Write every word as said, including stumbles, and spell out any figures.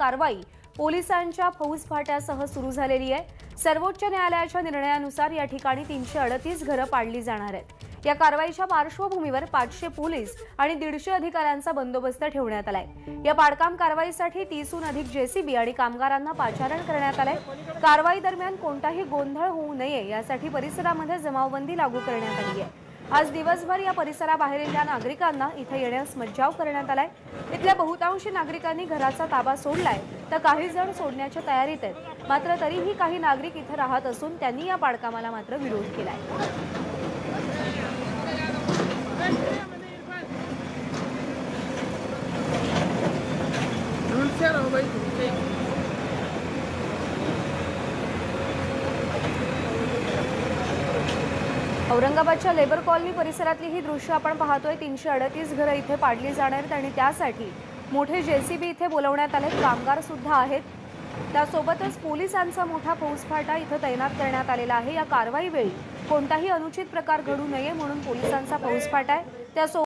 कारवाई पोलिसांच्या फौजफाट्यासह सुरू झालेली आहे। सर्वोच्च न्यायालयाच्या निर्णयानुसार या ठिकाणी तीनशे अडतीस घरं पाडली जाणार आहेत। या कारवाईच्या पार्श्वभूमीवर पाचशे पोलीस आणि दीडशे अधिकाऱ्यांचा बंदोबस्त ठेवण्यात आलाय। या पाडकाम कारवाईसाठी तीसहून अधिक जेसीबी आणि कामगारांना पाचारण करण्यात आलंय। कारवाई दरम्यान कोणताही गोंधळ होऊ नये यासाठी परिसरामध्ये जमावबंदी लागू करण्यात आली आहे। आज दिवसभर या परिसराबाहेरील नागरिकांना इथे येण्यास मज्जाव करण्यात आलाय। इथल्या बहुतांशी नागरिकांनी घराचा ताबा सोडलाय तर काही जण सोडण्याच्या तयारीत आहेत। मात्र तरीही काही नागरिक इथे राहत असून त्यांनी या पाडकामाला मात्र विरोध केलाय। औरंगाबादच्या लेबर कॉलनी परिसरातली ही दृश्य आपण पाहतोय। तीनशे अडतीस घरं इथे पाडली जाणार आहेत आणि त्यासाठी मोठे जेसीबी इथे बोलवण्यात आले। कामगार सुद्धा आहेत। त्यासोबतच पोलिसांचा मोठा फौजफाटा इथे तैनात करण्यात आलेला आहे। या कारवाईवेळी कोणताही अनुचित प्रकार घडू नये म्हणून पोलिसांचा फौजफाटा आहे। त्या